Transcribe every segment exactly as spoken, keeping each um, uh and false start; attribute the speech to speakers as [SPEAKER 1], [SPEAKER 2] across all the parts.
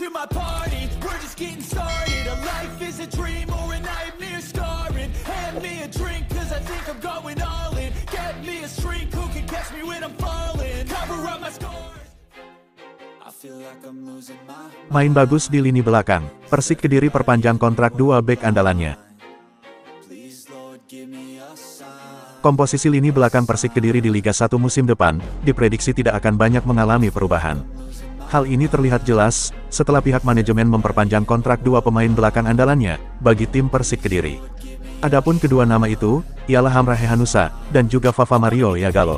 [SPEAKER 1] to my party, we're just getting started. A life is a dream or a nightmare scarring. Hand me a drink cause I think I'm going all in. Get me a shrink who can catch me when I'm falling. Cover up my scars. I feel like I'm losing my mind.
[SPEAKER 2] Main bagus di lini belakang, Persik Kediri perpanjang kontrak dua bek andalannya.
[SPEAKER 1] Please Lord give me a sign.
[SPEAKER 2] Komposisi lini belakang Persik Kediri di Liga satu musim depan, diprediksi tidak akan banyak mengalami perubahan. Hal ini terlihat jelas, setelah pihak manajemen memperpanjang kontrak dua pemain belakang andalannya, bagi tim Persik Kediri. Adapun kedua nama itu, ialah Hamra Hehanussa, dan juga Vava Mario Yagalo.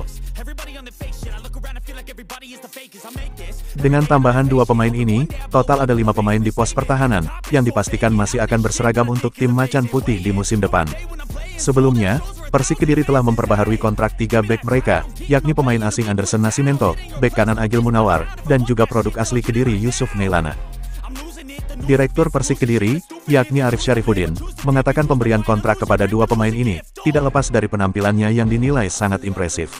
[SPEAKER 2] Dengan tambahan dua pemain ini, total ada lima pemain di pos pertahanan, yang dipastikan masih akan berseragam untuk tim Macan Putih di musim depan. Sebelumnya, Persik Kediri telah memperbaharui kontrak tiga bek mereka, yakni pemain asing Anderson Nascimento, bek kanan Agil Munawar, dan juga produk asli Kediri Yusuf Neilana. Direktur Persik Kediri, yakni Arif Syarifuddin, mengatakan pemberian kontrak kepada dua pemain ini, tidak lepas dari penampilannya yang dinilai sangat impresif.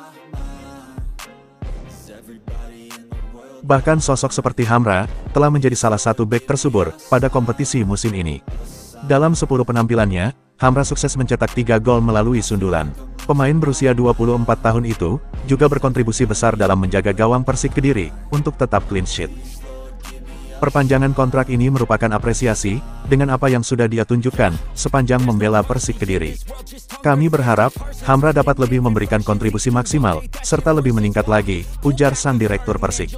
[SPEAKER 2] Bahkan sosok seperti Hamra, telah menjadi salah satu bek tersubur, pada kompetisi musim ini. Dalam sepuluh penampilannya, Hamra sukses mencetak tiga gol melalui sundulan. Pemain berusia dua puluh empat tahun itu, juga berkontribusi besar dalam menjaga gawang Persik Kediri, untuk tetap clean sheet. Perpanjangan kontrak ini merupakan apresiasi, dengan apa yang sudah dia tunjukkan, sepanjang membela Persik Kediri. Kami berharap, Hamra dapat lebih memberikan kontribusi maksimal, serta lebih meningkat lagi, ujar sang direktur Persik.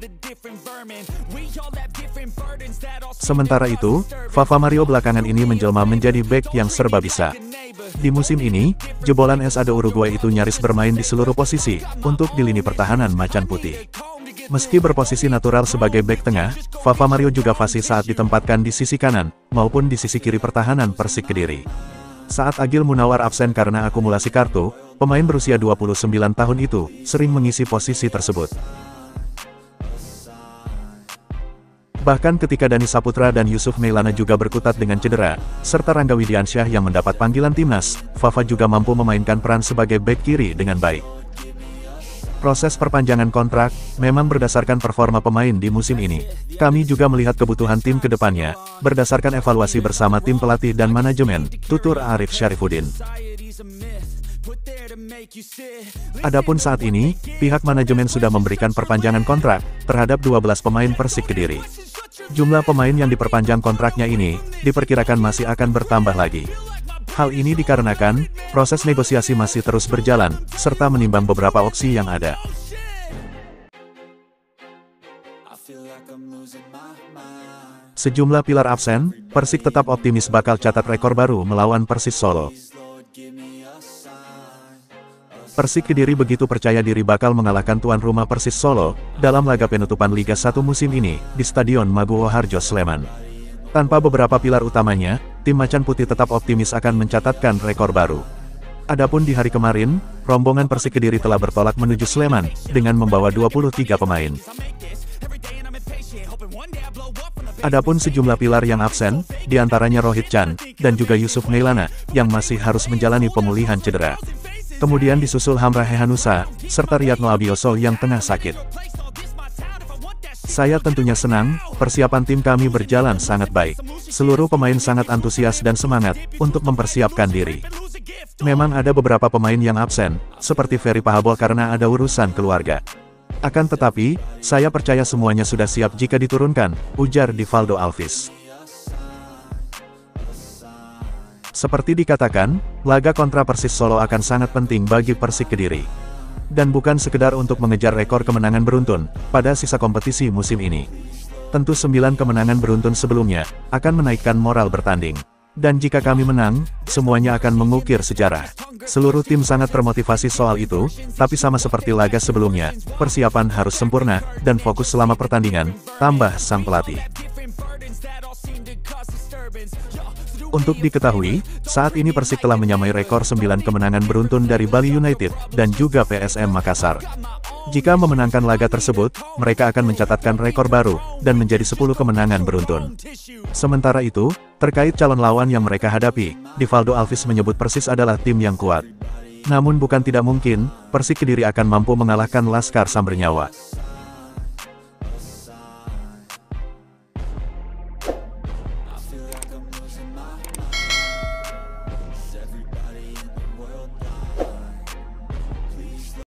[SPEAKER 2] Sementara itu, Vava Mario belakangan ini menjelma menjadi bek yang serba bisa. Di musim ini, jebolan S A D Uruguay itu nyaris bermain di seluruh posisi, untuk di lini pertahanan Macan Putih. Meski berposisi natural sebagai bek tengah, Vava Mario juga fasih saat ditempatkan di sisi kanan, maupun di sisi kiri pertahanan Persik Kediri. Saat Agil Munawar absen karena akumulasi kartu, pemain berusia dua puluh sembilan tahun itu, sering mengisi posisi tersebut. Bahkan ketika Dani Saputra dan Yusuf Neilana juga berkutat dengan cedera, serta Rangga Widiansyah yang mendapat panggilan timnas, Vava juga mampu memainkan peran sebagai bek kiri dengan baik. Proses perpanjangan kontrak, memang berdasarkan performa pemain di musim ini. Kami juga melihat kebutuhan tim ke depannya, berdasarkan evaluasi bersama tim pelatih dan manajemen, tutur Arif Syarifuddin. Adapun saat ini, pihak manajemen sudah memberikan perpanjangan kontrak, terhadap dua belas pemain Persik Kediri. Jumlah pemain yang diperpanjang kontraknya ini, diperkirakan masih akan bertambah lagi. Hal ini dikarenakan, proses negosiasi masih terus berjalan, serta menimbang beberapa opsi yang ada. Sejumlah pilar absen, Persik tetap optimis bakal catat rekor baru melawan Persis Solo. Persik Kediri begitu percaya diri bakal mengalahkan tuan rumah Persis Solo, dalam laga penutupan Liga satu musim ini, di Stadion Maguwo Harjo Sleman. Tanpa beberapa pilar utamanya, tim Macan Putih tetap optimis akan mencatatkan rekor baru. Adapun di hari kemarin, rombongan Persik Kediri telah bertolak menuju Sleman, dengan membawa dua puluh tiga pemain. Adapun sejumlah pilar yang absen, diantaranya Rohit Chan, dan juga Yusuf Neilana, yang masih harus menjalani pemulihan cedera. Kemudian disusul Hamra Hehanussa, serta Riyadno Abioso yang tengah sakit. Saya tentunya senang, persiapan tim kami berjalan sangat baik. Seluruh pemain sangat antusias dan semangat, untuk mempersiapkan diri. Memang ada beberapa pemain yang absen, seperti Ferry Pahabol karena ada urusan keluarga. Akan tetapi, saya percaya semuanya sudah siap jika diturunkan, ujar Divaldo Alves. Seperti dikatakan, laga kontra Persis Solo akan sangat penting bagi Persik Kediri. Dan bukan sekedar untuk mengejar rekor kemenangan beruntun, pada sisa kompetisi musim ini. Tentu sembilan kemenangan beruntun sebelumnya, akan menaikkan moral bertanding. Dan jika kami menang, semuanya akan mengukir sejarah. Seluruh tim sangat termotivasi soal itu, tapi sama seperti laga sebelumnya, persiapan harus sempurna, dan fokus selama pertandingan, tambah sang pelatih. Untuk diketahui, saat ini Persik telah menyamai rekor sembilan kemenangan beruntun dari Bali United, dan juga P S M Makassar. Jika memenangkan laga tersebut, mereka akan mencatatkan rekor baru, dan menjadi sepuluh kemenangan beruntun. Sementara itu, terkait calon lawan yang mereka hadapi, Divaldo Alves menyebut Persis adalah tim yang kuat. Namun bukan tidak mungkin, Persik Kediri akan mampu mengalahkan Laskar Sambernyawa.